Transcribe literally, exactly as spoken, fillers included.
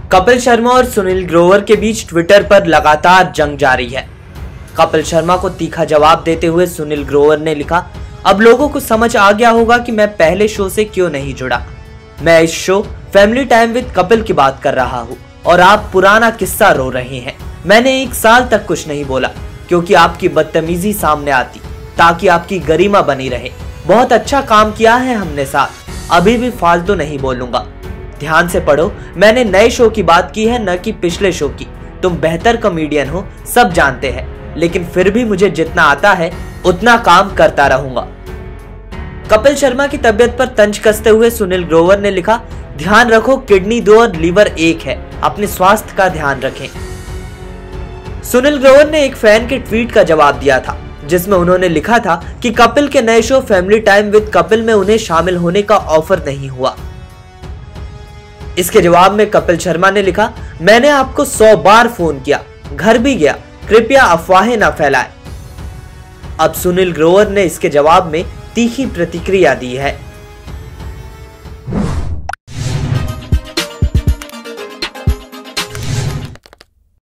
कपिल शर्मा और सुनील ग्रोवर के बीच ट्विटर पर लगातार जंग जारी है। कपिल शर्मा को तीखा जवाब देते हुए सुनील ग्रोवर ने लिखा, अब लोगों को समझ आ गया होगा कि मैं पहले शो से क्यों नहीं जुड़ा। मैं इस show family time with Kapil की बात कर रहा हूँ और आप पुराना किस्सा रो रहे हैं। मैंने एक साल तक कुछ नहीं बोला क्योंकि आपकी बदतमीजी सामने आती, ताकि आपकी गरिमा बनी रहे। बहुत अच्छा काम किया है हमने साथ, अभी भी फालतू नहीं बोलूंगा। ध्यान से पढ़ो, मैंने नए शो की बात की है, न कि पिछले शो की। तुम बेहतर कॉमेडियन हो, सब जानते हैं, लेकिन फिर भी मुझे जितना आता है उतना काम करता रहूंगा। कपिल शर्मा की तबीयत पर तंज कसते हुए सुनील ग्रोवर ने लिखा, ध्यान रखो, किडनी दो और लीवर एक है, अपने स्वास्थ्य का ध्यान रखें। सुनील ग्रोवर ने एक फैन के ट्वीट का जवाब दिया था, जिसमें उन्होंने लिखा था कि कपिल के नए show family time with Kapil में उन्हें शामिल होने का ऑफर नहीं हुआ। इसके जवाब में कपिल शर्मा ने लिखा, मैंने आपको सौ बार फोन किया, घर भी गया, कृपया अफवाहें न फैलाएं। अब सुनील ग्रोवर ने इसके जवाब में तीखी प्रतिक्रिया दी है।